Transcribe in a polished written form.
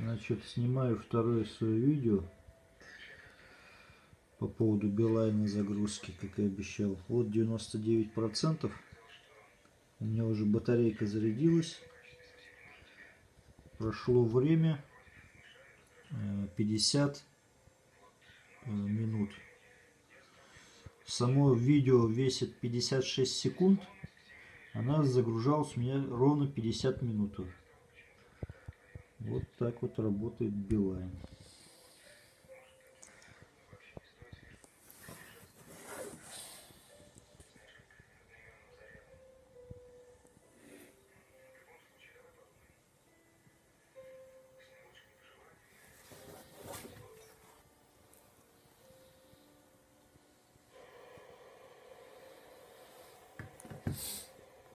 Значит, снимаю второе свое видео по поводу Билайна загрузки, как и обещал. Вот 99%. У меня уже батарейка зарядилась. Прошло время 50 минут. Само видео весит 56 секунд. Она загружалась у меня ровно 50 минут. Вот так вот работает Билайн.